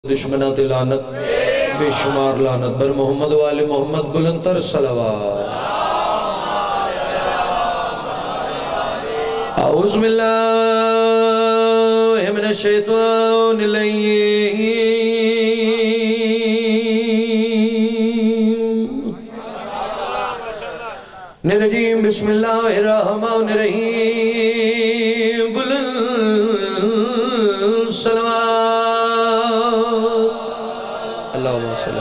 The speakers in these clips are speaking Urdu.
دشمنات لعنت بے شمار لعنت بر محمد والے محمد بلندر صلوات اعوذ باللہ من الشیطان الرجیم بسم اللہ الرحمن الرحیم بلند صلوات اللہم صلی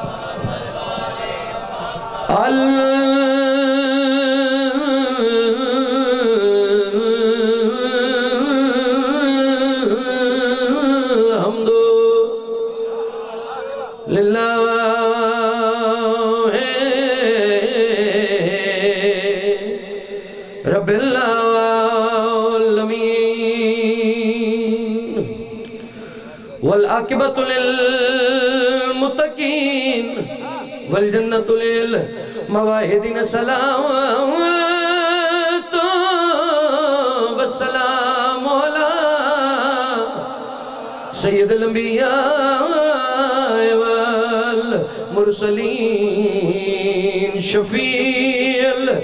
الحمد للہ رب العالمین والعاقبۃ للمتقین والجنۃ للمواحدین صلوات والسلام علی سید الانبیاء والمرسلین شفیع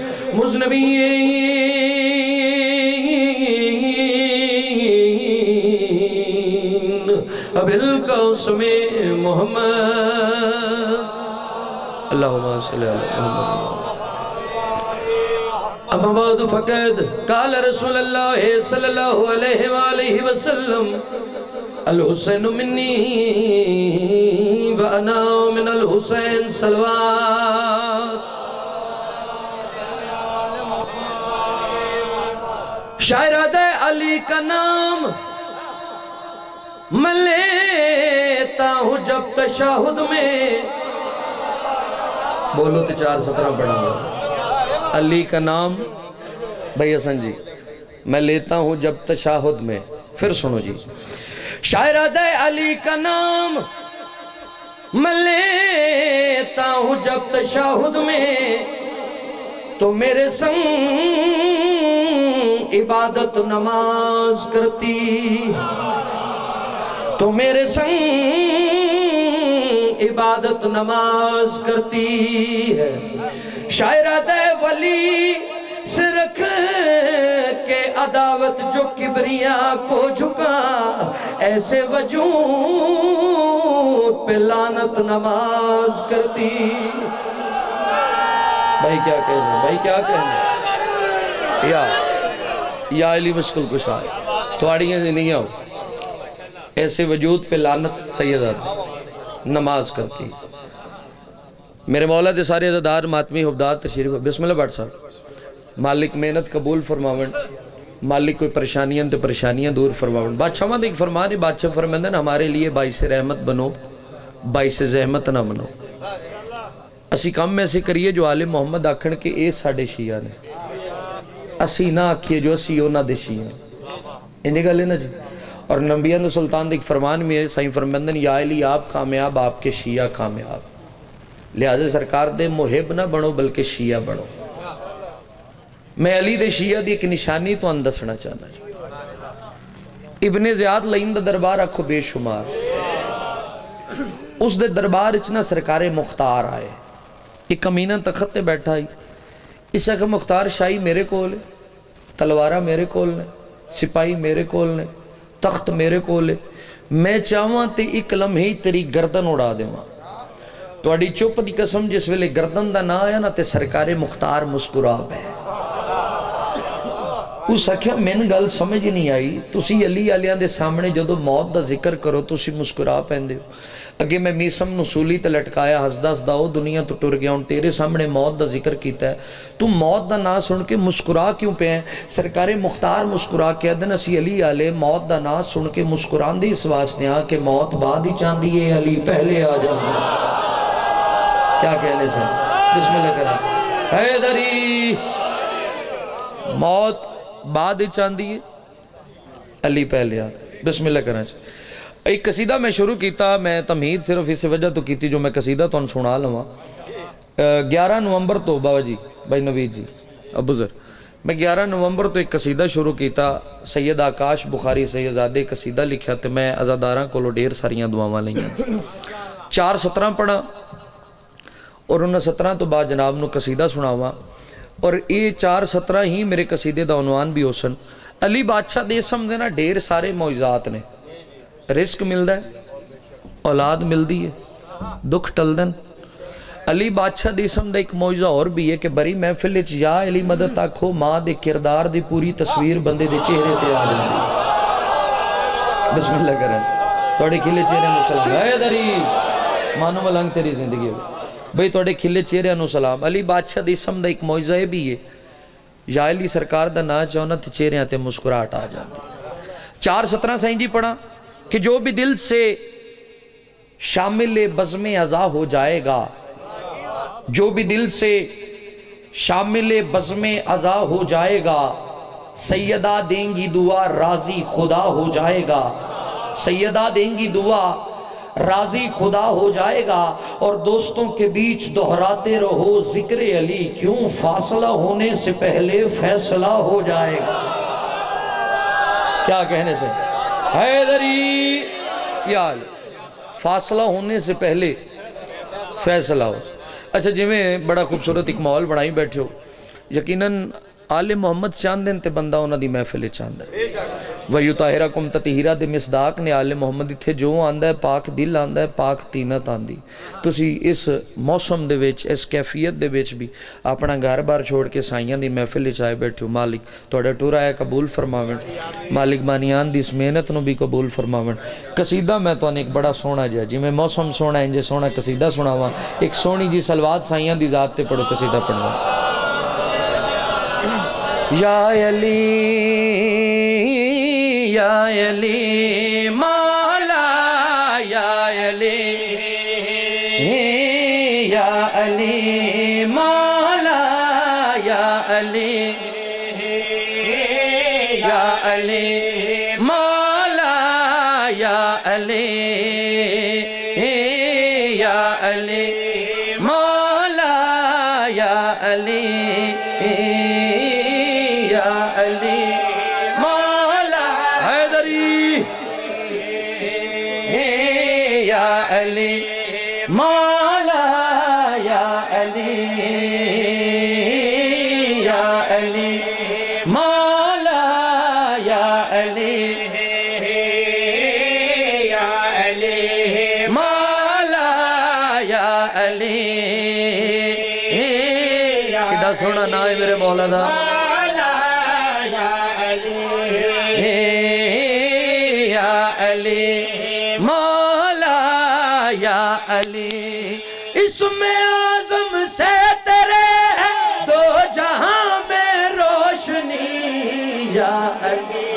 المذنبین ابی القاسم محمد اللہم صلی علی محمد اما بعد فقد قال رسول اللہ صلی اللہ علیہ وآلہ وسلم الحسین منی وانا من الحسین صلوات شاعرہ علی کا نام میں لیتا ہوں جب تشہد میں بولو تو 4:17 پڑھا گا علی کا نام بھائی حسن جی میں لیتا ہوں جب تشہد میں پھر سنو جی شاعرہ علی کا نام میں لیتا ہوں جب تشہد میں تو میرے سنگ عبادت نماز کرتی تو میرے سنگ عبادت نماز کرتی ہے شاعرہ ولی سے رکھ کے عداوت جو کبریاں کو جھکا ایسے وجود پہ لعنت نماز کرتی بھائی کیا کہنا بھائی کیا کہنا یا علی مشکل کچھ آئے تھوڑیاں نہیں آؤ ایسے وجود پہ لعنت سیدہ نماز کرتی میرے مولا دے سارے عزادار ماتمی حبداد تشریف بسم اللہ بٹ صاحب مالک محنت قبول فرماون مالک کوئی پریشانیاں تے پریشانیاں دور فرماون بادشاہ ماں دیکھ فرما رہی بادشاہ فرمندن ہمارے لیے باعث رحمت بنو باعث زحمت نہ بنو اسی کام میں ایسے کریے جو عالم محمد آکھن کے اے ساڑھے شیعہ نے اسی نہ آکھیے جو اسی او نہ دے شیعہ انہیں گا لینا جی اور نبیان سلطان دیکھ فرمان میں سائیں فرمندن یا علی آپ کامیاب آپ کے شیعہ کامیاب لہذا سرکار دے محب نہ بنو بلکہ شیعہ بنو میں علی دے شیعہ دی ایک نشانی تو اندسنا چاہنا ابن زیاد لائن دا دربار اکھو بے شمار اس دے دربار اچنا سرکار مختار آئے ایک کمینہ تخت تے بیٹھا ہی اس اکھا مختار شاہی میرے کول ہے تلوارہ میرے کول نے سپاہی میرے کول نے تخت میرے کولے میں چاہواں تے ایک لمحی تیری گردن اڑا دے ماں تو اڑی چوپ دی قسم جس ویلے گردن دا نہ آیا نا تے سرکار مختار مسکراب ہے اس اکھیا میں گل سمجھ نہیں آئی تسی علی علیاں دے سامنے جدو موت دا ذکر کرو تسی مسکرا پہن دے اگے میں میسم نسولی تے لٹکایا ہسدا ہسدا او دنیا تو ٹر گیا ہوں تیرے سامنے موت دا ذکر کیتا ہے تو موت دا نا سن کے مسکرا کیوں پہ ہیں سرکار مختار مسکرا کیا دن اسی علی علیہ موت دا نا سن کے مسکران دی اس واسطے ہاں کہ موت بعد ہی چاندی ہے علی پہلے آ جانا کیا کہنے سے بسم اللہ کرنا حیدری موت بعد ہی چاندی ہے علی پہلے آتا بسم اللہ کرنا چاہیے ایک قصیدہ میں شروع کیتا میں تمہید صرف اس وجہ تو کیتی جو میں قصیدہ تو ان سنا لوں 11 نومبر تو بابا جی بھائی نوید جی ابو ذر میں 11 نومبر تو ایک قصیدہ شروع کیتا سید آکاش بخاری سیدزادے قصیدہ لکھا تے میں عزاداراں کو ڈیر ساریاں دعاواں لئیاں 4:17 پڑھا اور انہاں 17 تو بعد جناب نو قصیدہ سناواں اور یہ 4:17 ہی میرے قصیدے دا عنوان بھی ہو سن علی بادشاہ دے سمجھے نا ڈیر سارے معجزات نے رزق ملدا ہے اولاد ملدی ہے دکھ ٹلدن علی بادشاہ دی اسم دا ایک معجزہ اور بھی ہے کہ بری محفل وچ یا علی مدد آکھو ماں دے کردار دی پوری تصویر بندے دے چہرے تے آ جاندی بسم اللہ کریں توڑے کھلے چہرے نو سلام اے دری مانو ملنگ تیری زندگی ہو بھئی توڑے کھلے چہرے نو سلام علی بادشاہ دی اسم دا ایک معجزہ بھی ہے یا علی سرکار دا نا چاہنا تے چہرے تے مسکراہٹ آ جاندی 4:17 سائیں جی پڑھا کہ جو بھی دل سے شامل بزم عزا ہو جائے گا جو بھی دل سے شامل بزم عزا ہو جائے گا سیدہ دیں گی دعا راضی خدا ہو جائے گا سیدہ دیں گی دعا راضی خدا ہو جائے گا اور دوستوں کے بیچ دہراتے رہو ذکر علی کیوں فاصلہ ہونے سے پہلے فیصلہ ہو جائے گا کیا کہنے سے حیدری یا علی فاصلہ ہونے سے پہلے فیصلہ ہو اچھا جی میں بڑا خوبصورت ایک ماحول بڑھائی بیٹھے ہو یقیناً آل محمد چاندن تے بندہ ہونا دی محفل چاند ہے وَيُطَاهِرَكُمْ تَطْهِيرًا دے مصداق نے آل محمد تھے جو آندہ ہے پاک دل آندہ ہے پاک تینت آندی تسی اس موسم دے ویچ اس کیفیت دے ویچ بھی اپنا گھر بار چھوڑ کے سائیاں دی محفل چاہے بیٹھو مالک توڑے ٹورا ہے قبول فرماون مالک بانیان دی اس محنت نو بھی قبول فرماون قصیدہ میں تو ایک بڑا سونا جا جی میں موسم سونا انجے سونا قصیدہ سونا ہوا ایک سونی جی سلوات سائیاں دی ذات تے پڑھو قصیدہ پڑھنا یا علی مولا یا علی مولا یا علی مولا یا علی مولا یا علی مولا یا علی مولا یا علی مولا یا علی کڈا سونا نا ہے میرے مولا دا یا علی مولا یا علی اسم اعظم سے تیرے دو جہاں میں روشنی یا علی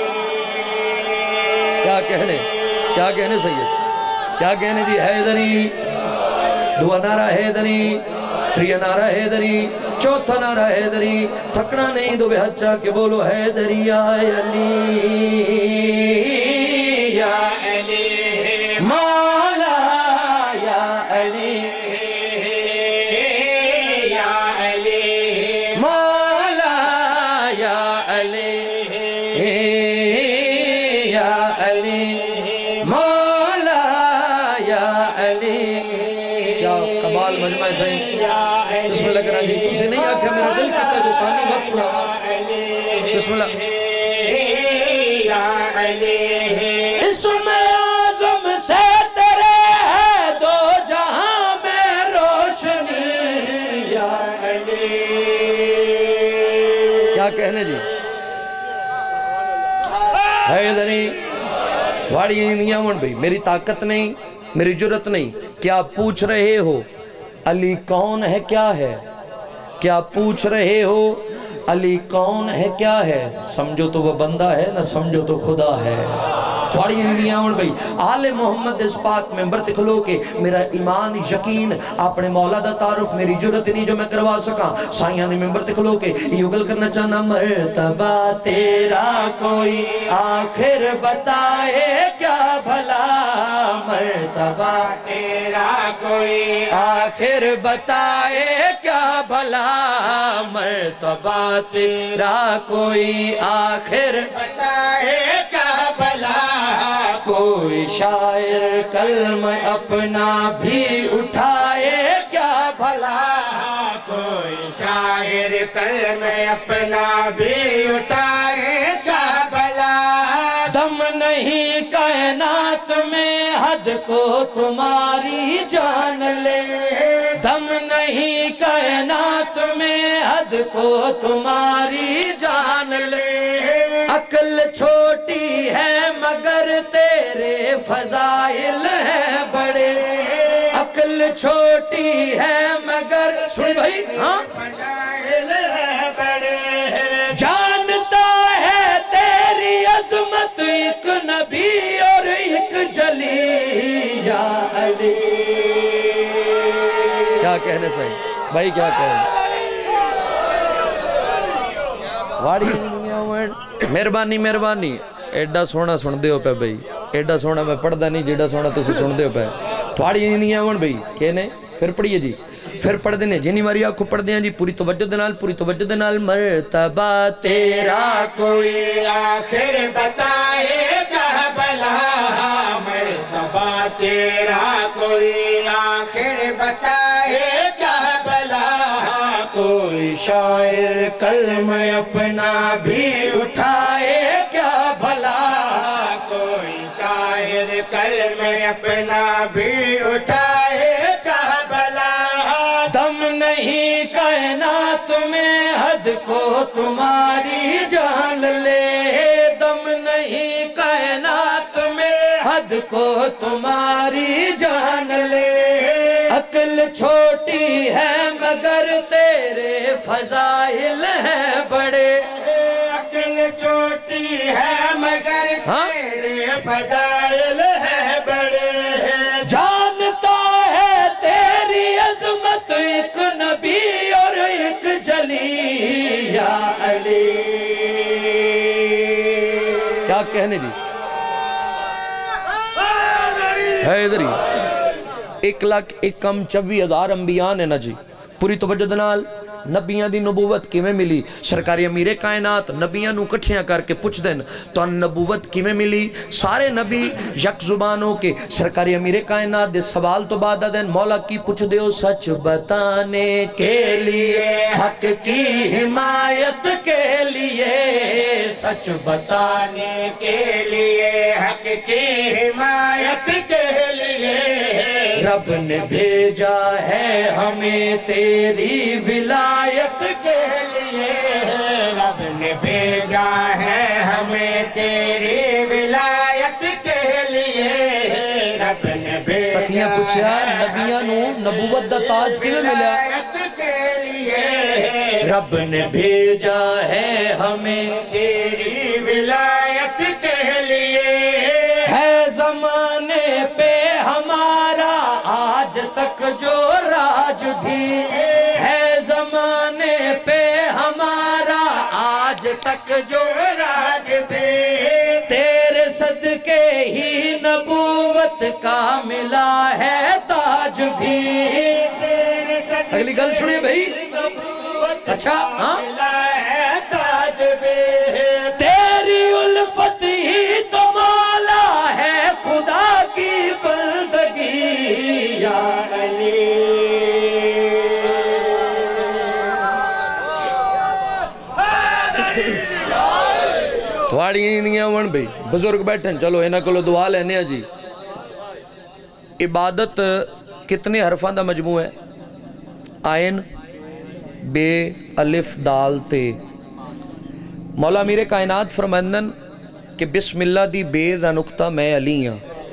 کیا کہنے سید کیا کہنے دی حیدری دعا نعرہ حیدری تریہ نعرہ حیدری چوتھا نعرہ حیدری تھکنا نہیں دو بے حچا کہ بولو حیدری یا علی یا علی مولا یا علی یا علی مولا یا علی یا علی مولا یا علی کیا قبال مجمع صحیح بسم اللہ کرا جی تُسے نہیں آکھا میرا دل کرتا جو ثانی وقت سنا بسم اللہ یا علی اسم اعظم سے تیرے ہے دو جہاں میں روشنی یا علی کیا کہنے جی حیدری واڑی نہیں من بھئی میری طاقت نہیں میری جرت نہیں کیا پوچھ رہے ہو علی کون ہے کیا ہے کیا پوچھ رہے ہو علی کون ہے کیا ہے سمجھو تو وہ بندہ ہے نہ سمجھو تو خدا ہے تھوڑی نہیں آون بھئی آل محمد اس پاک ممبر تے کھلو کے میرا ایمان یقین اپنے مولا دا تعارف میری جرت نہیں جو میں کروا سکا سائیاں نے ممبر تے کھلو کے یہ گل کرنا چاہنا مرتبہ تیرا کوئی آخر بتائے کیا بھلا مرتبہ تیرا کوئی آخر بتائے کیا بھلا مرتبہ تیرا کوئی آخر بتائے کیا بھلا کوئی شاعر کلم اپنا بھی اٹھائے کیا بھلا کوئی شاعر کلم اپنا بھی اٹھائے کیا بھلا دم نہیں کائنات میں حد کو تمہاری جان لے دم نہیں کائنات میں حد کو تمہاری جان لے عقل چھوٹی ہے مگر تیرے فضائل ہیں بڑے عقل چھوٹی ہے مگر سن بھائی ہاں فضائل ہے بڑے جانتا ہے تیری عظمت ایک نبی اور ایک جلی یا علی کیا کہنے سے بھائی کیا کہنے مہربانی مہربانی ایڈا سونا سن دے ہو پہ بھئی ایڈا سونا میں پڑھ دا نہیں جیڈا سونا تو سن دے ہو پہ تھوڑی نہیں آون بھئی کہنے پھر پڑھئے جی پھر پڑھ دینے جنہی ماری آنکھوں پڑھ دیا جی پوری توجہ دنال مرتبہ تیرا کوئی آخر بتائے کیا بھلا مرتبہ تیرا کوئی آخر بتائے کیا بھلا کوئی شاعر کلم اپنا بھی اٹھائے کیا بھلا کوئی شاعر کلم اپنا بھی اٹھائے کیا بھلا دم نہیں کائنات میں حد کو تمہاری جان لے دم نہیں کائنات میں حد کو تمہاری جان لے عقل چھوٹی ہے مگر تیرے فضائل ہیں بڑے عقل چھوٹی ہے مگر تیرے فضائل ہے بڑے جانتا ہے تیری عظمت ایک نبی اور ایک جلی یا علی کیا کہنے جی ہے ادھر ہی 1,51,24,000 انبیاء نے نا جی پوری توجہ دنال نبیان دی نبوت کیویں ملی سرکاری امیر کائنات نبیان نو کٹھیاں کر کے پوچھ دین تو نبوت کیویں ملی سارے نبی یک زبانوں کے سرکاری امیر کائنات دے سوال تو بعد دین مولا کی پوچھ دیو سچ بتانے کے لیے حق کی حمایت کے لیے سچ بتانے کے لیے حق کی حمایت کے لیے رب نے بھیجا ہے ہمیں تیری ولایت کے لیے رب نے بھیجا ہے ہمیں تیری ولایت کے لیے رب نے بھیجا سکھیاں پوچھا نبیاں نو نبوت دا تاج کیوں ملا ولایت کے لیے رب نے بھیجا ہے ہمیں تیری ولایت کے لیے ہے زمانے پہ ہمارا آج تک جو راج بھی ہے زمانے پہ ہمارا آج تک جو راج بھی تیرے صدقے ہی نبوت کا ملا ہے تاج بھی اگلی گل سنیے بھئی اچھا ہاں ملا ہے تاج بھی تیری الفت ہی تو مولا ہے خدا کی بندگی یا علی تھوڑی نہیں آون بھئی بزرگ بیٹھن چلو انہاں کولو دعا لینے جی عبادت کتنے حرفاں دا مجموع ہے آئین بے الف دال تے مولا میرے کائنات فرمندن کہ بسم اللہ دی بے دا نقطہ میں علی ہاں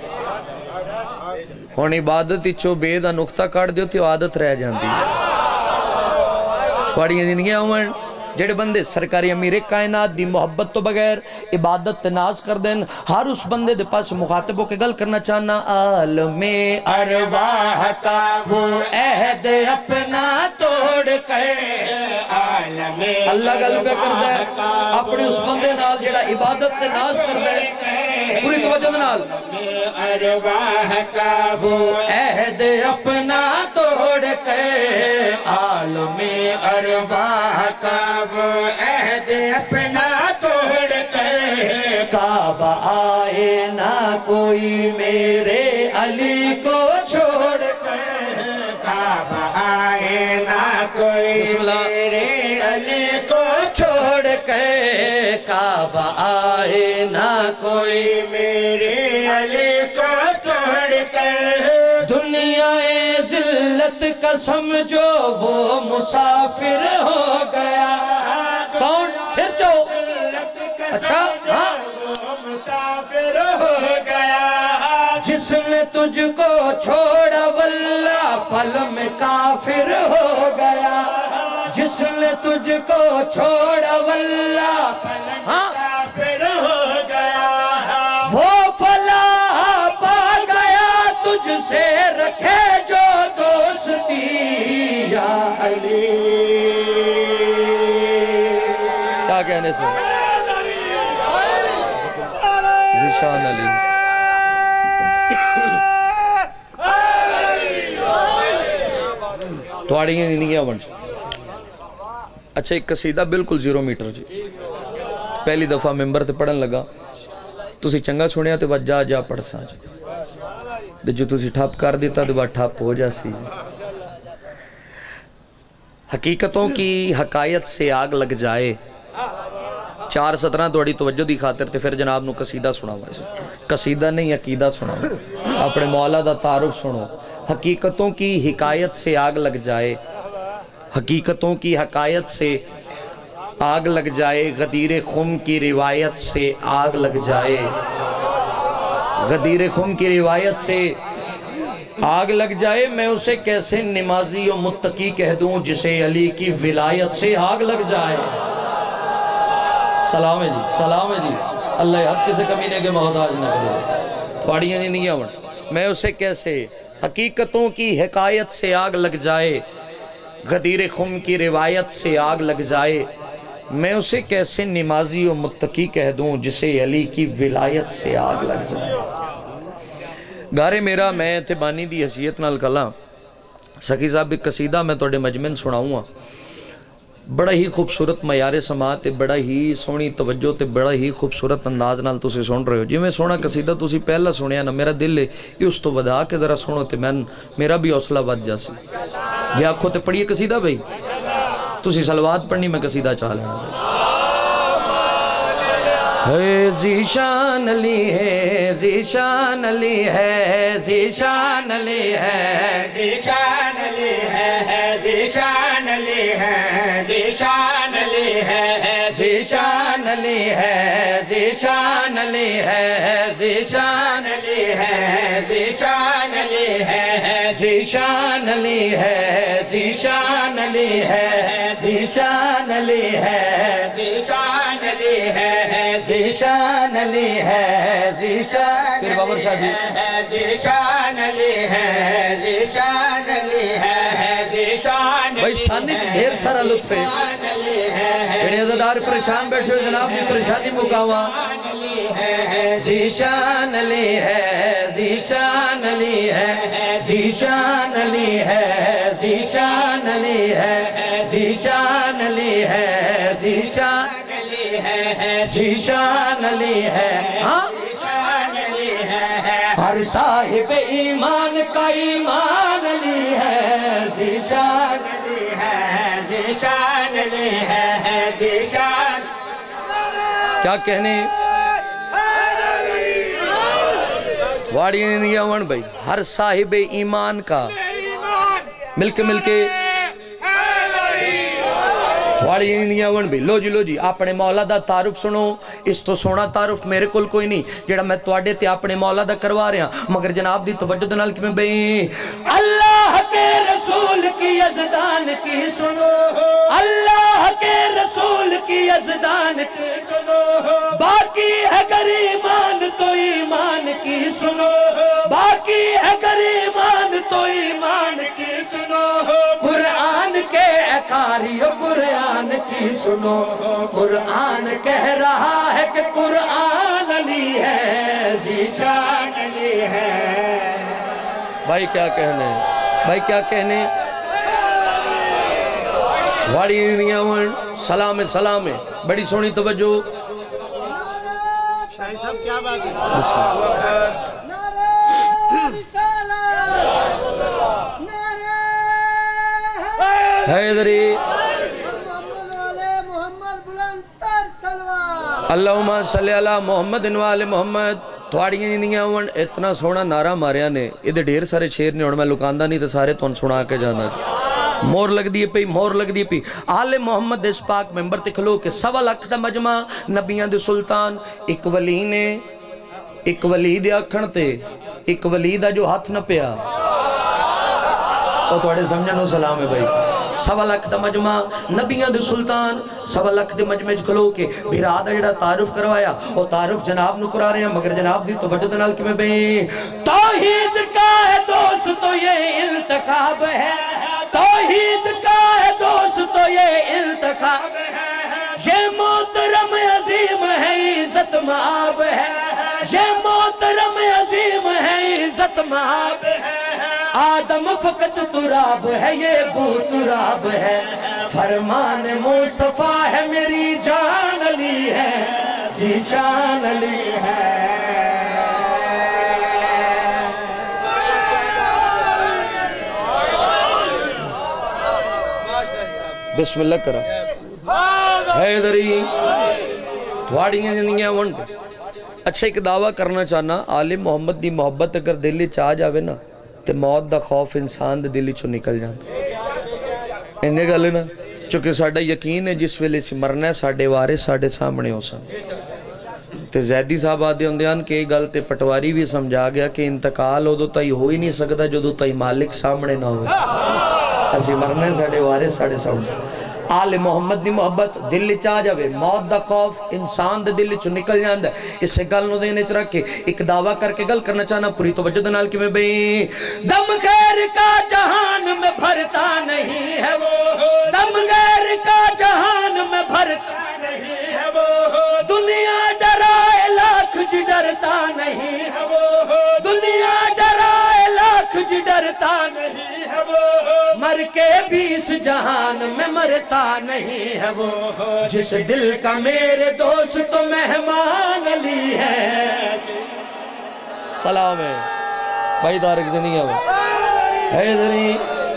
ہون عبادت اچھو بے دا نقطہ کاٹ دیو تے عادت رہ جاندی پاڑیاں زندگیاں ہوئن جڑے بندے سرکاری امیر کائنات دی محبت تو بغیر عبادت ناز کر دیں، ہر اس بندے دے پاس مخاطب ہو کے گل کرنا چاہنا، عالم ارواح کا وہ عہد اپنا توڑ کر، اللہ گل پہ کرتا ہے اپنے اس بندے نال جڑا عبادت ناز کر دے، پوری توجہ نال، ارواح کا وہ عہد اپنا توڑ کر، عالم ارواح کا وہ عہد اپنا توڑ کر، کعبہ آئے نہ کوئی میرے علی کو چھوڑ کر، کعبہ آئے نہ کوئی میرے علی کو چھوڑ کر، کعبہ آئے نہ کوئی میرے علی کو چھوڑ کر، دنیا ذلت کا سمجھو وہ مسافر ہو گیا، کون سر چو اچھا ہاں، مسافر ہو گیا، جس نے تجھ کو چھوڑا واللہ پل میں کافر ہو گیا، جس نے تجھ کو چھوڑا واللہ ہاں کافر ہو گیا، وہ فلاح پا گیا تجھ سے رکھے جو دوستی یا علی، کیا کہنے سے ذیشان علی، توڑیاں زندگیاں بن اچھا ایک قصیدہ بالکل 0 میٹر جی، پہلی دفعہ ممبر تے پڑھن لگا، تسی چنگا سنیا تے بعد جا پڑھ سا جی، جو تسی ٹھاپ کر دیتا تے بعد ٹھاپ ہو جا سی جی، حقیقتوں کی حقائت سے آگ لگ جائے، 4:17 توڑی توجہ دی خاطر تے پھر جناب نو قصیدہ سنا ہوا، قصیدہ نہیں عقیدہ سنا ہوا، اپنے مولا دا تعارف سنو، حقیقتوں کی حقائت سے آگ لگ جائے، حقیقتوں کی حقائت سے آگ لگ جائے، غدیر خم کی روایت سے آگ لگ جائے، غدیر خم کی روایت سے آگ لگ جائے، میں اسے کیسے نمازی و متقی کہہ دوں جسے علی کی ولایت سے آگ لگ جائے، سلام ہے جی، سلام ہے جی، اللہ حد کسے کمینے کے محتاج نہ کرے، تھوڑیاں زندگیاں بڑھ، میں اسے کیسے حقیقتوں کی حقائت سے آگ لگ جائے، غدیر خم کی روایت سے آگ لگ جائے، میں اسے کیسے نمازی و متقی کہہ دوں جسے علی کی ولایت سے آگ لگ جائے، گارے میرا میں تھبانی دی حیثیت نال کلا سخی صاحب ایک قصیدہ میں توڑے مجمن سناؤں گا، بڑا ہی خوبصورت معیار سماعت تے بڑا ہی سونی توجہ تے بڑا ہی خوبصورت انداز نال تسی سن رہے ہو، جی میں سونا قصیدہ تسی پہلا سنیا نا، میرا دل ہے یہ اس تو بدا کے ذرا سنو تے میرا بھی حوصلہ بد جاسی، یہ آنکھوں تے پڑھیے قصیدہ بھئی، تسی سلوات پڑھنی میں قصیدہ چاہ لینا، ذیشان علی ہے، ذیشان علی ہے، ذیشان علی ہے، ذیشان علی ہے، ذیشان علی ہے، ذیشان علی ہے، ذیشان علی ہے، ذیشان علی ہے، ذیشان علی ہے، ذیشان علی ہے، ذیشان علی ہے، ذیشان علی ہے، ذیشان علی ہے، ذیشان علی ہے، ذیشان علی ہے، ذیشان پھر بابر شاہ جی، ذیشان علی ہے، ذیشان علی ہے، ذیشان بھائی شانی ڈھیر سارا لطف ہے، بڑے عزدار پریشان بیٹھے ہو جناب دی پریشانی مقاوہ، ذیشان علی ہے، ذیشان علی ہے، ذیشان علی ہے، ذیشان علی ہے، ذیشان علی ہے، ذیشان ذیشان علی ہے، ہاں ہر صاحب ایمان کا ایمان علی ہے، ذیشان علی ہے، ذیشان علی ہے، ذیشان کیا کہنے واڑی نہیں آوان بھائی، ہر صاحب ایمان کا مل کے والی نہیں ون بھی لو جی اپنے مولا دا تعارف سنو اس تو سونا تعارف میرے کول کوئی نہیں جڑا میں تواڈے تے اپنے مولا دا کروا رہا مگر جناب دی توجہ دے نال کیویں بھئی اللہ کے رسول کی یزدان کی سنو اللہ کے رسول کی یزدان کی سنو باقی ہے گر ایمان تو ایمان کی سنو باقی ہے گر ایمان تو ایمان کی سنو قرآن کے اکاریو قرآن کی سنو قرآن کہہ رہا ہے کہ قرآن علی ہے ذیشان علی ہے بھائی کیا کہنے بھائی کیا کہنے واڑی نہیں ون سلام بڑی سونی توجہ شاہی صاحب کیا بات ہے بسم اللہ حیدری اللہم صلی اللہ محمد انوال محمد تھوڑیاں جنیاں ون اتنا سونا نعرہ ماریا نے ادھے ڈھیر سارے شیر نے اور میں لکاندہ نہیں تو سارے تو سنا کے جانا مور لگ دیئے پی آل محمد اس پاک ممبر تکھلو کہ سوا لکھ دا مجمع نبیان دے سلطان ایک ولی نے ایک ولی دے اکھن تے ایک ولی دا جو ہاتھ نہ پیا اور توڑے سمجھنو سلام ہے بھائی سوا لکھ دا مجمع نبیان دے سلطان سوا لکھ دے مجمع کھلو کے بھیرادہ جڑا تعارف کروایا اور تعارف جناب نو کرا رہے ہیں مگر جناب دی توجہ دنال کی میں بھئی توحید کا ہے دوست تو یہ التقاب ہے توحید کا ہے دوست تو یہ التقاب ہے یہ محترم عظیم ہے عزت مآب ہے یہ محترم عظیم ہے عزت مآب ہے آدم فقط تراب ہے یہ بو تراب ہے فرمان مصطفیٰ ہے میری جان علی ہے ذیشان علی ہے بسم اللہ کرا حیدری تھوڑیاں جنیاں ونڈ اچھا ایک دعویٰ کرنا چاہنا آل محمد دی محبت اگر دلی چاہ جاوے نا تے موت دا خوف انسان دے دلی چو نکل جانا انہیں گلے نا چونکہ ساڑھا یقین ہے جس ویلے سے مرنا ہے ساڑھے وارے ساڑھے سامنے ہو سن تے زیدی صاحب آدھے ہوندیان کہ ایک گل تے پٹواری بھی سمجھا گیا کہ انتقال ہو دو تائی ہو ہی نہیں سکتا جو دو تائی مالک سامنے نہ ہوئے اسی مرنا ہے ساڑھے وارے ساڑھے سامنے آل محمد دی محبت دل چاہ جاوے موت دا خوف انسان دے دل چو نکل جاندہ اسے گل نو دینے چرا کے ایک دعویٰ کر کے گل کرنا چاہنا پوری توجہ دنال کی میں بھئی دم غیر کا جہان میں بھرتا نہیں ہے وہ دم غیر کا جہان میں بھرتا نہیں ہے وہ دنیا ڈرائے لاکھ جی ڈرتا نہیں ہے وہ دنیا ڈرائے لاکھ جی ڈرتا نہیں ہے وہ مر کے بھی اس جہان میں مرتا نہیں ہے وہ جس دل کا میرے دوست تو مہمان علی ہے سلام ہے بھائی دارک زندگی ہے حیدری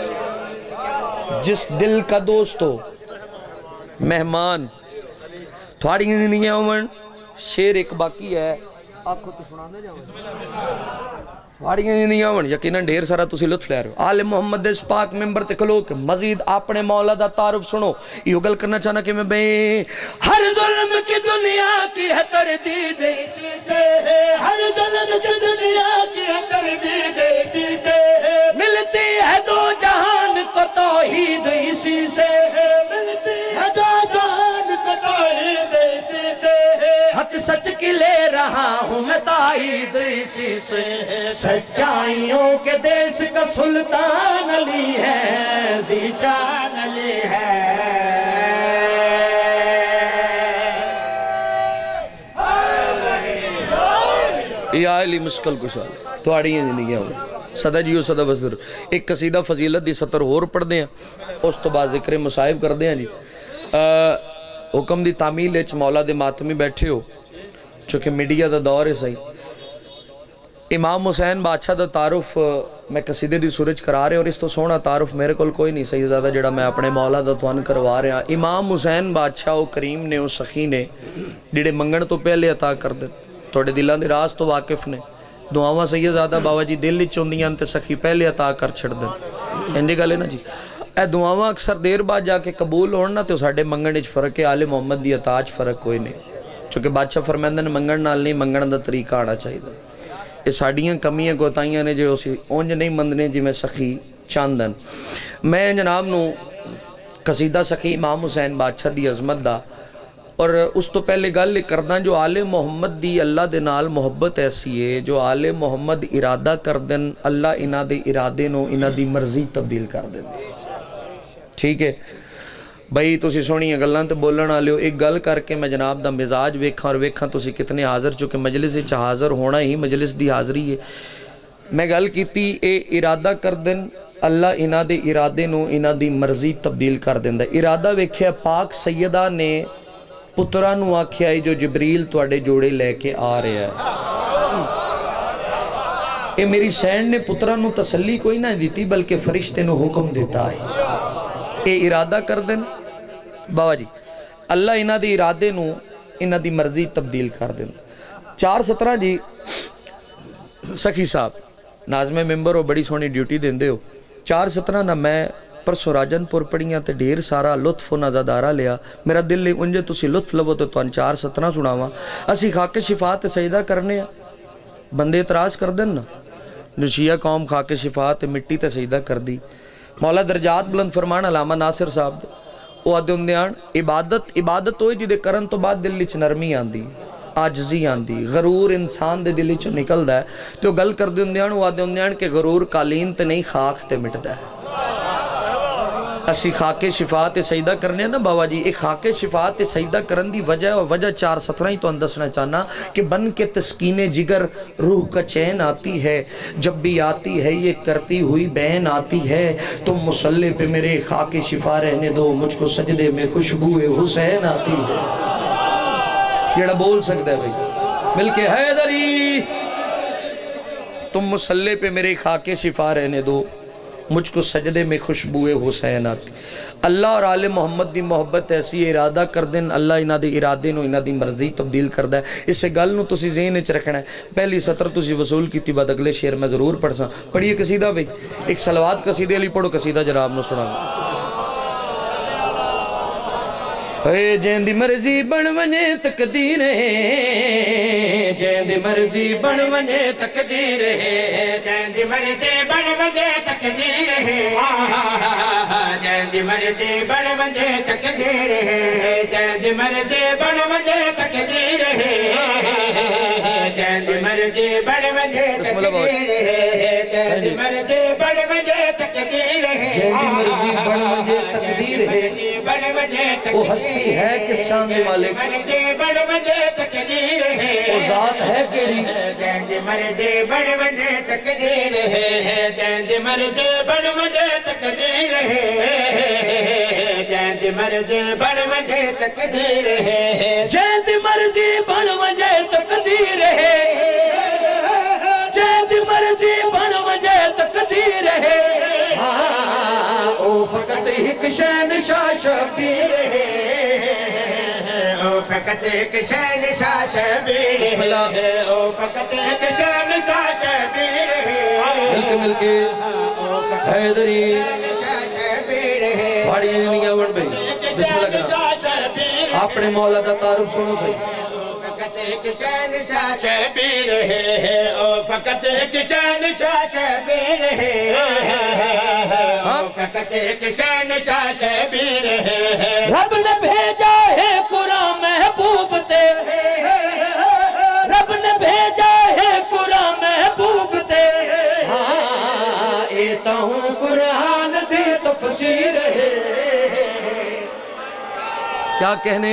جس دل کا دوست ہو مہمان تھوڑی زندگی ہے شیر ایک باقی ہے آپ کو تو سنانے جاؤں واڑیاں نہیں آون یقیناً ڈھیر سارا تسی لطف لے رہے ہو آل محمد اس پاک ممبر تے کھلو کہ مزید اپنے مولا دا تعارف سنو یہ گل کرنا چاہنا کہ میں بھئی ہر ظلم کی دنیا کی ہے تردید اسی سے ہر ظلم کی دنیا کی ہے تردید اسی سے ملتی ہے دو جہان کو توحید اسی سے ملتی ہے دو جہان کو توحید اسی سے حق سچ کی لے رہا ہوں میں تائید اسی سے سچائیوں کے دیس کا سلطان علی ہے ذیشان علی ہے یہ آئلی مشکل کشال تو آڑیاں زندگیاں ہوئے صدا جیو صدا بزر ایک قصیدہ فضیلت دی سطر اور پڑھ دیں اس تو بعد ذکر مصائب کر دیں جی حکم دی تعمیل اچھ مولا دے ماتمی بیٹھے ہو چونکہ میڈیا دا دور ہے صحیح امام حسین بادشاہ دا تعارف میں قصیدے دی سورج کرا رہے اور اس تو سونا تعارف میرے کول کوئی نہیں صحیح زیادہ جڑا میں اپنے مولا دا توان کروا رہے ہیں امام حسین بادشاہ و کریم نے و سخی نے جڑے منگن تو پہلے عطا کر دے توڑے دلان دی راز تو واقف نے دعاواں سید زیادہ بابا جی دل چوندیاں تے سخی پہلے عطا کر چھڑ دیں انجے گالے نا جی اے دعاواں اکثر دیر بعد جا کے قبول ہونا تو ساڑھے منگن اچ فرق ہے، آل محمد دی عطاء فرق کوئی نہیں، چونکہ بادشاہ فرمیندن منگن نال نہیں، منگن دا طریقہ آنا چاہیے۔ یہ ساڑیاں کمیاں گوتائیاں نے جو اسی اونج نہیں مندنے جی میں سخی چاندن۔ میں جناب نو قصیدہ سخی امام حسین بادشاہ دی عظمت دا اور اس تو پہلے گل کردہ جو آل محمد دی اللہ دے نال محبت ایسی ہے، جو آل محمد ارادہ کردن اللہ انہ دے ارادے نو انہ دی مرضی تبدیل کر دیں۔ ٹھیک ہے بھائی تسی سونی گلاں تے بولن والے ہو، ایک گل کر کے میں جناب دا مزاج ویکھاں اور ویکھاں تسی کتنے حاضر، چونکہ مجلس وچ حاضر ہونا ہی مجلس دی حاضری ہے۔ میں گل کیتی اے ارادہ کردن اللہ انہ دے ارادے نو انہ دی مرضی تبدیل کر دیندا۔ ارادہ ویکھیا پاک سیدہ نے پترہ نو آکھیا ہے جو جبریل تواڈے جوڑے لے کے آ رہا ہے۔ اے میری سین نے پترہ نو تسلی کوئی نہ دیتی بلکہ فرشتے نو حکم دیتا ہے۔ اے ارادہ کر دن بابا جی اللہ انہ دی ارادے نو انہ دی مرضی تبدیل کر دن۔ 4:17 جی سخی صاحب ناظم ممبر ہو، بڑی سونی ڈیوٹی دیندے ہو۔ 4:17 نہ میں پرسو راجن پور پڑھیاں تے ڈھیر سارا لطف و نظادارہ لیا، میرا دل لے انجے تسی لطف لبو تو توان 4:17 سناواں۔ اسی خاک شفا تے سجدہ کرنے بندے اعتراض کر دن نا، نشیہ قوم خاک شفا تے مٹی تے سجدہ کر دی۔ مولا درجات بلند فرمان علامہ ناصر صاحب او آدھے اندیان عبادت ہوئی جدے کرن تو بعد دل لچ نرمی آندی، آجزی آندی، غرور انسان دے دل چو نکل دا ہے تو گل کر دے اندیان وہ آدھے اندیان کہ غرور قالین تے نہیں خاک تے مٹ دا ہے۔ اسی خاک شفا تے سجدہ کرنے نا بابا جی، ایک خاک شفا تے سجدہ کرن دی وجہ اور وجہ 4:17 ہی تو اندسنا چاہنا کہ بن کے تسکین جگر روح کا چین آتی ہے، جب بھی آتی ہے یہ کرتی ہوئی بین آتی ہے، تم مصلی پہ میرے خاک شفا رہنے دو، مجھ کو سجدے میں خوشبو حسین آتی ہے۔ یہ بول سکتا ہے بھائی مل کے حیدری، تم مصلی پہ میرے خاک شفا رہنے دو، مجھ کو سجدے میں خوشبو حسین آتی۔ اللہ اور آل محمد دی محبت ایسی ارادہ کر دن اللہ انہ دی ارادے نو انہ دی مرضی تبدیل کر دا ہے۔ اس سے گل نو تسی ذہن وچ رکھنا ہے۔ پہلی سطر تسی وصول کیتی بعد اگلے شعر میں ضرور پڑھ ساں۔ پڑھیے قصیدہ بھئی، ایک صلوات قصیدے علی پڑھو، قصیدہ جناب نو سنا۔ اے جیندی مرضی بن ونجے تقدیر ہے، جیندی مرضی بن ونجے تقدیر ہے، جیندی مرضی بن ونجے تقدیر ہے، جیندی مرضی بن ونجے تقدیر ہے، جیندی مرضی بن ونجے تقدیر ہے، جیندی مرضی بن ونجے تقدیر ہے، جیندی مرضی بن ونجے تقدیر ہے، جیندی مرضی بن ونجے تقدیر ہے، وہ ہستی ہے کس شان دی مالک، بڑ وجہ تقدیر ہے، وہ ذات ہے کیڑی، جیندی مرضی بڑ وجہ تقدیر ہے، جیندی مرضی بڑ وجہ تقدیر ہے، جیندی مرضی بڑ وجہ تقدیر ہے، جیندی مرضی بن وجہ تقدیر ہے، جیندی مرضی بن وجہ تقدیر ہے، او فقط ایک شہنشاہ شبیر ہے، او فقط ایک شہنشاہ شبیر ہے، او فقط ایک شہنشاہ شبیر ہے، مل کے حیدری شہنشاہ شبیر ہے، پاڑی نہیں آوڑ بھئی بسم اللہ کرنا اپنے مولا دا تعارف سنو بھئی۔ فقط ایک شہنشاہ شبیر ہے، او فقط ایک شہنشاہ شبیر ہے، او فقط ایک شہنشاہ شبیر ہے، رب نے بھیجا ہے قرآن محبوب تے، رب نے بھیجا ہے قرآن محبوب تے، ایتا ہوں قرآن دی تفسیر ہے۔ کیا کہنے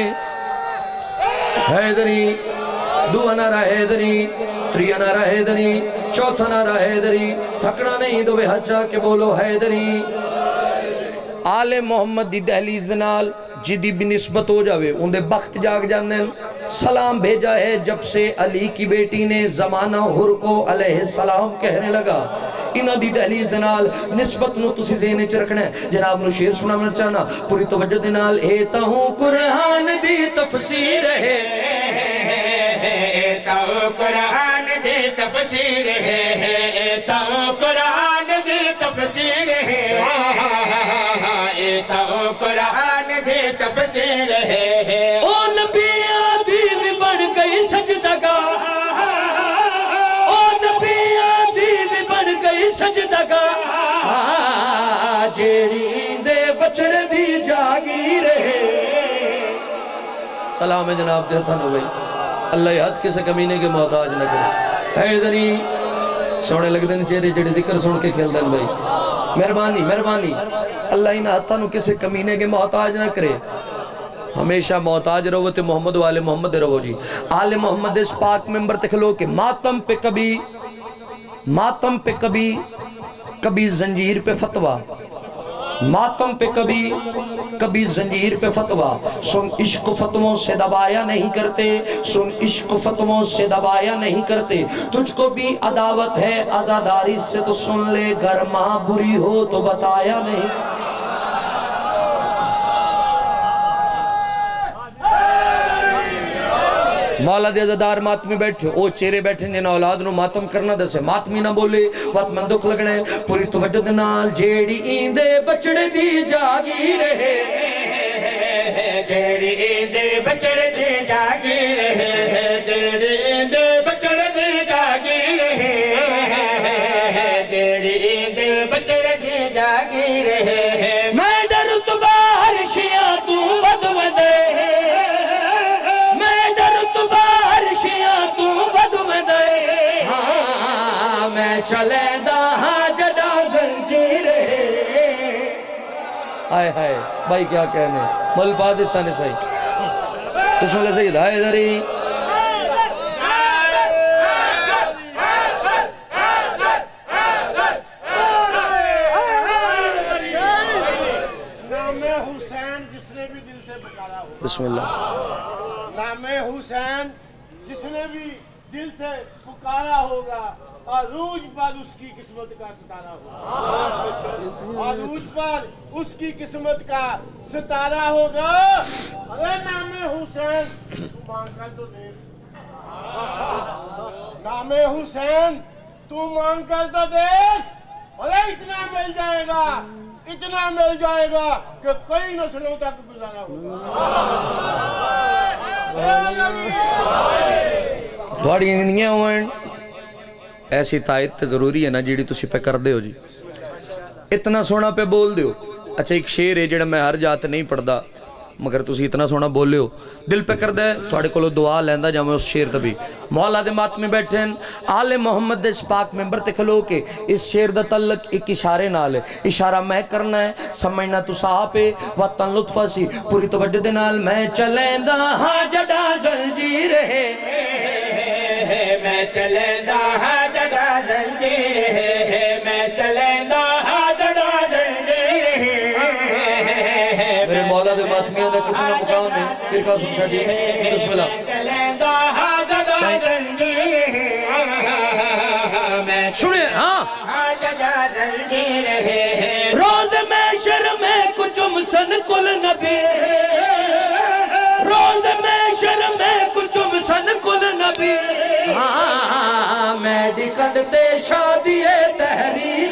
حیدری، دو نعرہ حیدری، تری نعرہ حیدری، چوتھا نعرہ حیدری، تھکنا نہیں دو بے حجہ کے بولو حیدری۔ آل محمد دی دہلیز نال جدی بھی نسبت ہو جاوے اندے بخت جاگ جاندیں، سلام بھیجا ہے جب سے علی کی بیٹی نے زمانہ حر کو علیہ السلام کہنے لگا۔ انہ دی دہلیز دنال نسبت نو تسی ذہنے چ رکھنا ہے۔ جناب نو شعر سنا میں چاہنا پوری توجہ دنال، ایتا ہوں قرآن دی تفسیر ہے، ایتا ہوں قرآن دی تفسیر ہے، ایتا ہوں قرآن دی تفسیر ہے، جیڑی دے بچڑے دی جاگی رہے سلام ہے جناب دیتا نو بھائی اللہ یاد کسے کمینے کے محتاج نہ کرے حیدری سونے لگ دن چہرے جڑے ذکر سن کے کھیل دن بھائی مہربانی مہربانی اللہ ہی نہ نو کسے کمینے کے محتاج نہ کرے ہمیشہ محتاج رہو تے محمد والے محمد رہو جی آل محمد اس پاک ممبر تکھلو کہ ماتم پہ کبھی زنجیر پہ فتوہ ماتم پہ کبھی زنجیر پہ فتوہ سن عشق فتووں سے دبایا نہیں کرتے سن عشق فتووں سے دبایا نہیں کرتے تجھ کو بھی عداوت ہے عزاداری سے تو سن لے گر ماں بری ہو تو بتایا نہیں مولا دے عزادار ماتمی بیٹھے او چہرے بیٹھے جنہاں اولاد نو ماتم کرنا دسے ماتمی نہ بولے وقت من دکھ لگنے پوری توجہ نال جیڑی ایندے بچڑے دی جاگی رہے جیڑی ایندے بچڑے دی جاگی رہے جیڑی ایندے بچڑے دی جاگی رہے جیڑی ایندے بچڑے دی جاگی رہے میں ڈر تو باہر شیعہ تو ودو دے چلے دا جدا زنجیر آئے ہائے بھائی کیا کہنے مل پا دیتا نے صحیح بسم اللہ سید آئے دری نام حسین جس نے بھی دل سے پکارا ہو بسم اللہ نام حسین جس نے بھی دل سے پکارا ہوگا عروج پر اس کی قسمت کا ستارہ ہوگا عروج پر اس کی قسمت کا ستارہ ہوگا ارے نام حسین تو مانگ کر تو دیکھ نام حسین تو مانگ کر تو دیکھ ارے اتنا مل جائے گا کہ کئی نسلوں تک گزارا ہوگا تھوڑی انگیاں ہوئیں ایسی تائید تے ضروری ہے نا جیڑی تسی پہ کر دے ہو جی اتنا سونا پہ بول دیو اچھا ایک شیر ہے جیڑا میں ہر جات نہیں پڑھ دا مگر تسی اتنا سونا بول لے ہو دل پہ کر دے تھوڑے کو لو دعا لیندہ جا میں اس شیر تبھی مولا دے مات میں بیٹھیں آل محمد دے اس پاک ممبر تے کھلو کے اس شیر دا تعلق ایک اشارے نال ہے اشارہ میں کرنا ہے سمجھنا تو صاحبے وطن لطفہ سی پوری توجہ دے نال میں چلیں دا ہاں جڑا زنجیر ہے میں چلیں دا ہاں جڑا زنجیر ہے میں چلیں دا ہاں جڑا زنجیر ہے میرے مولا دے ماتمیوں نے کتنا مقام ہے پھر کا سمجھا جی بسم اللہ میں چلیں دا ہاں جڑا زنجیر ہے میں سنیں ہاں ہاں جڑا زنجیر ہے روز محشر میں کچھ مسن کل نبی روز محشر میں کچھ مسن کل نبی ہاں میں ڈکڑتے شادی تحریر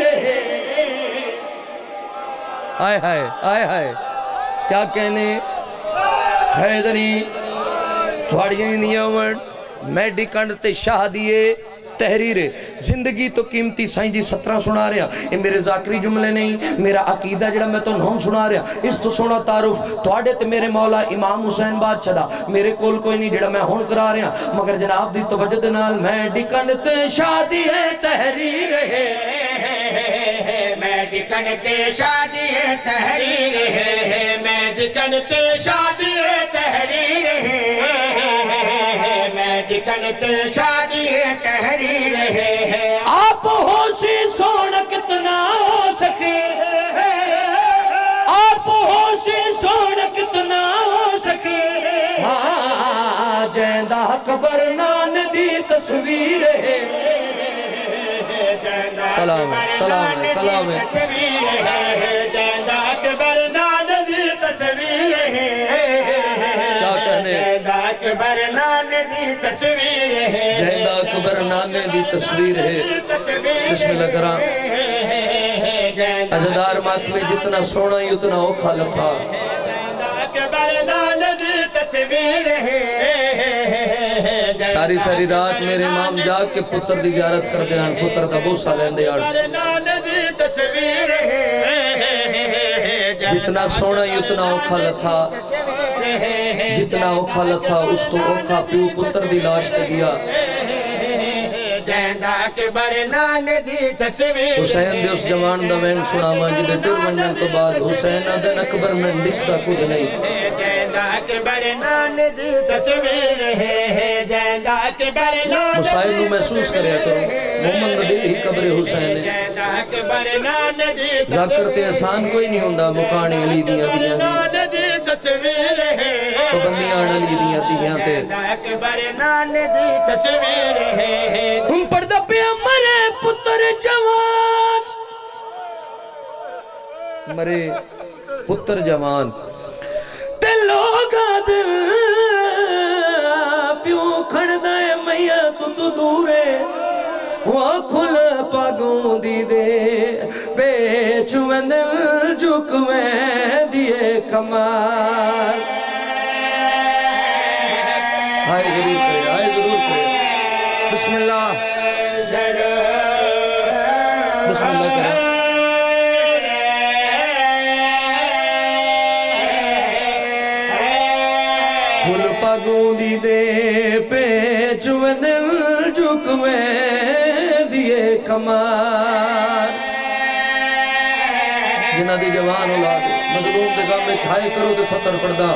آئے ہائے آئے ہائے کیا کہنے حیدری تھوڑی نہیں میں ڈکڑتے شادی تحریر زندگی تو قیمتی سائیں جی 17 سنا رہا یہ میرے ذاکری جملے نہیں میرا عقیدہ جڑا میں تو نام سنا رہا اس تو سونا تعارف تھوڑے تے میرے مولا امام حسین بادشاہ دا میرے کول کوئی نہیں جڑا میں ہون کرا رہا مگر جناب دی توجہ دے نال میں ڈکڑتے شادی تحریر میں ڈکڑتے شادی تحریر ہے میں ڈکڑتے شادی تحریر ہے میں ڈکڑتے شادی تحریر ہے آپ ہوشی سونا کتنا ہو سکے آپ ہوشی سونا کتنا ہو سکے ہاں جیندہ قبر نان دی تصویر ہے سلام ہے سلام ہے سلام ہے تصویر ہے جیندہ قبر نان دی تصویر ہے کیا کہنے جیندہ قبر نان دی تصویر ہے جیندہ قبر نان دی تصویر ہے بسم اللہ کرام عزدار ماتمی جتنا سونا ہی اتنا اوکھا لکھا ساری ساری رات میرے امام جاگ کے پتر دی زیارت کر دینا پتر دا بوسا لیندے آڑ جتنا سونا اتنا اوکھا لتھا جتنا اوکھا لتھا اس تو اوکھا پیو پتر دی لاش تے گیا حسین دے اس جوان دا وین سنا ماں جدے ٹور ونڈن تو بعد حسین دن اکبر میں ڈستا کچھ نہیں مسائل نو محسوس کریا کرو محمد دل ہی قبر حسین ہے ذاکر تے احسان کوئی نہیں ہوندہ مکانی علی دیاں دیاں تو بندیاں علی دیاں دیاں تے ہم پردہ پہ مرے پتر جوان مرے پتر جوان تے لوگا دل پیوں کھڑ دائے میاں تو دورے وہ کھل پاگوں دی دے بیچ میں دل جھک میں دیئے کمال آئے ضرور کرے بسم اللہ بسم اللہ کرے کھل پاگوں دی دے بیچ میں دل جھک میں کمار جنہ دی جوان اولاد مظلوم دے گام میں چھائے کرو دے سطر پردہ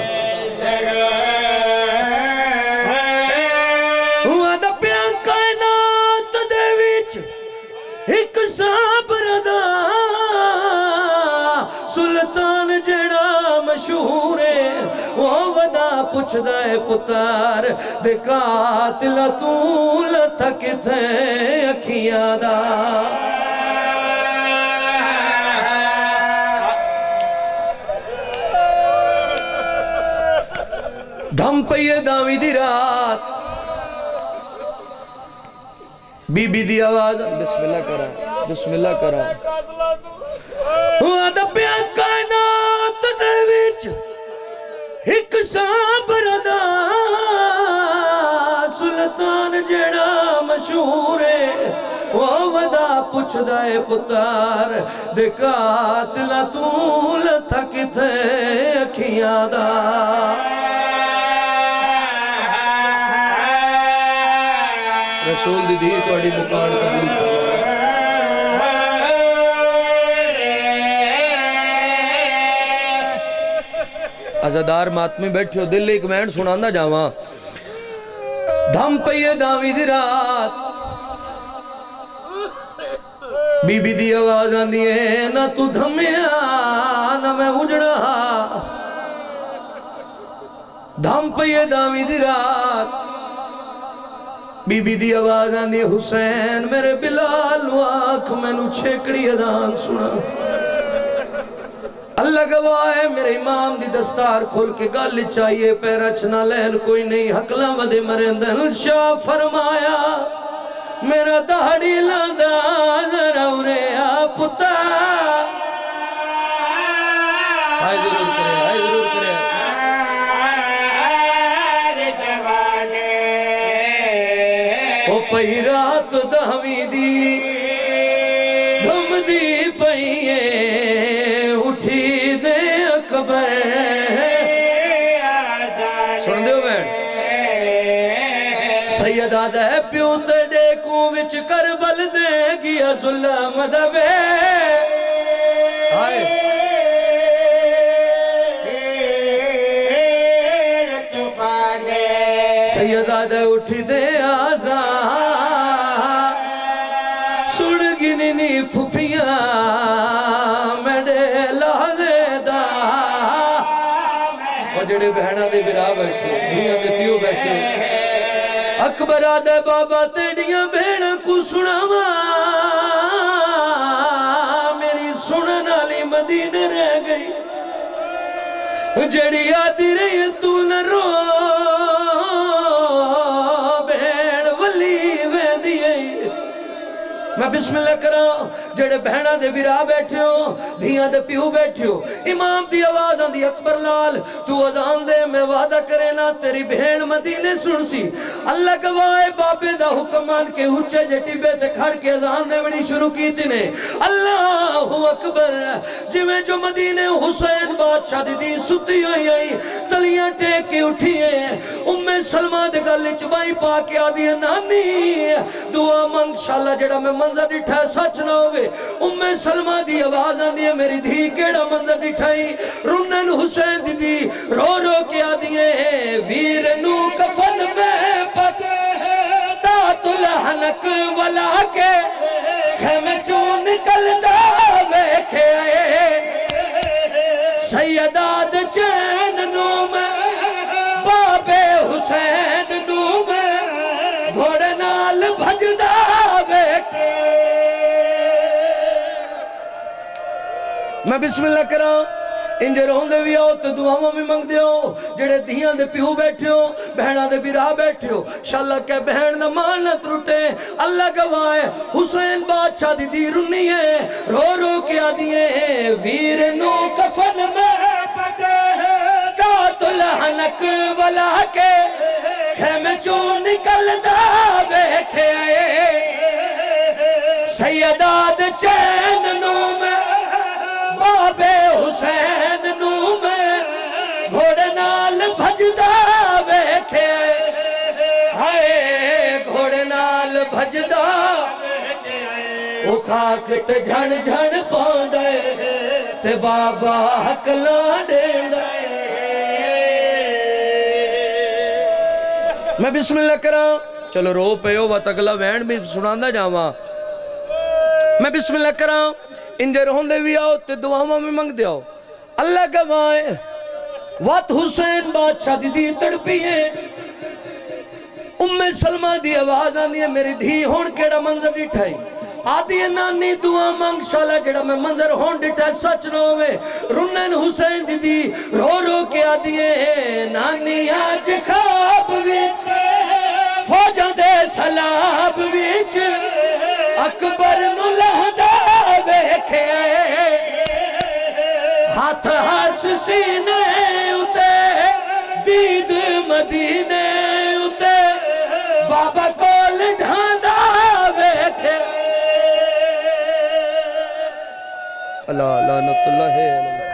ہوا دا پیان کائنات دے وچ ایک سابردہ سلطان جڑا مشہور ہے وہ ودا پوچھ دائے پتار دے قاتل طول تک تھے اکھیاں دا دھم پئیے داوی دی رات بی بی دی آواز بسم اللہ کرا بسم اللہ کرا ہوا دا پیان کائنات دے وچ ایک سابردہ سلطان جڑا مشہور ہے وہ ودا پوچھ دائے پتار دے قاتل طول تھک تھے اکھیاں دا رسول دی دی توڑی مکان قبول عزادار ماتمی بیٹھے ہو دل ایک مینڈ سناندہ جاواں دھم پئیے داوی دی رات بی بی دی آواز آندی ہے نہ تو دھمیا نہ میں اجڑا دھم پئیے داوی دی رات بی بی دی آواز آندی ہے حسین میرے بلال آنکھ میں نو چھیکڑی ادان سنا اللہ گواہ ہے میرے امام دی دستار کھول کے گل چاہیے پیرا چنا لہن کوئی نہیں حقلہ ودے مرندن شاہ فرمایا میرا دہڑی لندہ ضرورے آپتا آئے ضرور کرے آئے ضرور کرے او پہی رات دہوی دی دھم دی پہیے اٹھی دے اکبر سن دیو بین سید آدھا ہے پیوں تے ڈیکوں وچ کربل دے گیا ظلم دبے آئے سید آدھا اٹھی دے آزاد سڑ گنی پھپیاں جڑے بہنہ دے برا بیٹھے دھیاں دے پیو بیٹھے اکبر آدھے بابا تیڑیاں بہنہ کو سناوا میری سنن والی مدینے رہ گئی جڑی آدھی رہی تو نہ رو بہن ولی ویندی ہے میں بسم اللہ کراں جڑے بہنہ دے برا بیٹھے ہو دھیاں دے پیو بیٹھے ہو امام دی آواز آندی اکبر لال تو اذان دے میں وعدہ کرے نا تیری بہن مدینے سن سی اللہ گواہ بابے دا حکم مان کے اچھے جٹی بے تے کھڑ کے اذان دے بڑی شروع کی تھی نے اللہ اکبر جی میں جو مدینے حسین بادشاہ دی ستی ہوئی آئی تلیاں ٹیک کے اٹھی ہے ام سلمہ دے گل چبائی پا کے آدھی ہے نانی دعا منگ شاءاللہ جڑا میں منظر ڈٹھا سچ نہ ہوئے ام سلمہ دی آواز آدھی ہے میری دھی کیڑا منظر ڈٹھائی رنن حسین دی رو رو کے آدھی ہے ویر نو کفن میں پتے تات الحنک والا کے خیمے چون نکلتا ویکھے آئے سیداد چین نو میں بابے حسین نو میں گھوڑے نال بھجدہ ویکھے میں بسم اللہ کراں انجے رہن دے بھی آؤ تو دعاوں میں منگ دیو جڑے دیاں دے پیو بیٹھے ہو بہنہ دے بھی راہ بیٹھے ہو شاءاللہ کہ بہن دا مان نہ ترٹے اللہ گواہ حسین بادشاہ دی دی رنی ہے رو رو کے آدیے ہیں ویر نو کفن میں پتے ہیں تات الحنک والا کے خیمے چون نکل دا بیٹھے آئے سیداد چین نو میں بابے حسین نو میں گھوڑے نال بھجدہ ویکھے ہائے گھوڑے نال بھجدہ او خاک تے جھن جھن پاندے تے بابا حقلاں دیندے میں بسم اللہ کراں چلو رو پیو وقت اگلا وین بھی سناندہ جاواں میں بسم اللہ کراں انجے رہن دے بھی آؤ تے دعاوں میں منگ دے آؤ اللہ گوائے وات حسین بادشاہ دی تڑپی ہے ام سلمہ دی آواز آنی ہے میری دھی ہون کیڑا منظر ڈٹھائی آدھی ہے نانی دعا منگ شالا جڑا میں منظر ہون ڈٹھائی سچ نو میں رنن حسین دی رو رو کے آدھی ہے نانی آج خواب ویچ فوجہ دے سلاب ویچ اکبر نو لہدہ ویکھے ہاتھ ہاس سینے اتے دید مدینے اتے بابا کول ڈھاندہ ویکھے اللہ لعنت اللہ ہے